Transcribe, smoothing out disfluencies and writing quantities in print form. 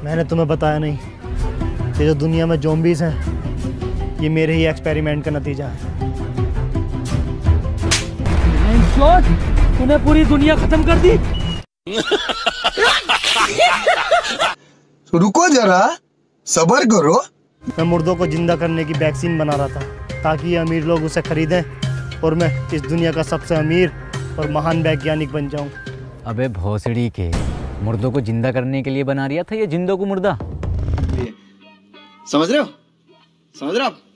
मैंने तुम्हें बताया नहीं, ये जो दुनिया में ज़ॉम्बीज़ हैं, ये मेरे ही एक्सपेरिमेंट का नतीजा है। तूने पूरी दुनिया खत्म कर दी। रुको जरा, सब्र करो। मैं मुर्दों को जिंदा करने की वैक्सीन बना रहा था ताकि ये अमीर लोग उसे खरीदें और मैं इस दुनिया का सबसे अमीर और महान वैज्ञानिक बन जाऊं। अबे भोसड़ी के, मुर्दों को जिंदा करने के लिए बना रिया था ये जिंदों को मुर्दा। समझ रहे हो आप?